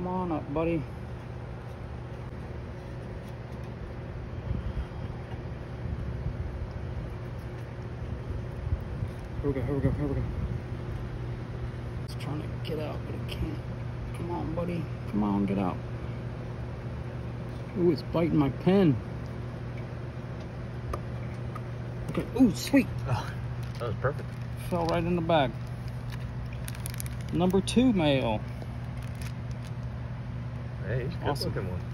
Come on up, buddy. Here we go, here we go, here we go. It's trying to get out, but it can't. Come on, buddy. Come on, get out. Ooh, it's biting my pen. Okay, ooh, sweet. Oh, that was perfect. Fell right in the bag. Number 2 male. Hey, he's a good looking one.